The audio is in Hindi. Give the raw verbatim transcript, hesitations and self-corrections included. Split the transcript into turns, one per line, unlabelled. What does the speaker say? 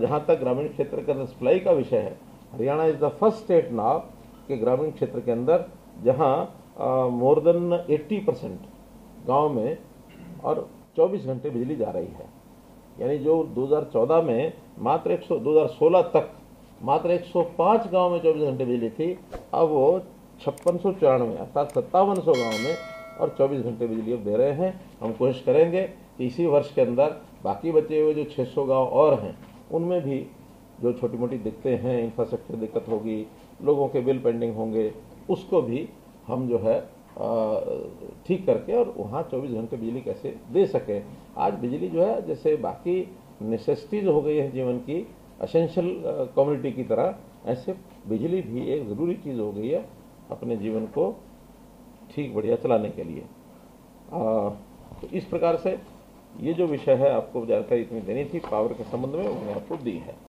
जहाँ तक ग्रामीण क्षेत्र के अंदर सप्लाई का विषय है, Haryana is the first state now कि ग्रामीण क्षेत्र के अंदर जहाँ मोर देन अस्सी परसेंट गाँव में और चौबीस घंटे बिजली जा रही है। यानी जो दो हज़ार चौदह में मात्र एक सौ दो हज़ार सोलह तक मात्र एक सौ पाँच गाँव में चौबीस घंटे बिजली थी, अब वो छप्पन सौ चौरानवे अर्थात सत्तावन सौ गाँव में और चौबीस घंटे बिजली अब दे रहे हैं। हम कोशिश करेंगे कि इसी वर्ष के अंदर बाकी बचे हुए जो छह सौ गाँव और हैं उनमें भी जो छोटी मोटी दिक्कतें हैं, इंफ्रास्ट्रक्चर दिक्कत होगी, लोगों के बिल पेंडिंग होंगे, उसको भी हम जो है ठीक करके और वहाँ चौबीस घंटे बिजली कैसे दे सकें। आज बिजली जो है जैसे बाकी नेसेसिटीज हो गई है जीवन की, एसेंशियल कम्युनिटी की तरह, ऐसे बिजली भी एक ज़रूरी चीज़ हो गई है अपने जीवन को ठीक बढ़िया चलाने के लिए। आ, तो इस प्रकार से ये जो विषय है आपको जानकारी इतनी देनी थी पावर के संबंध में, मैंने आपको दी है।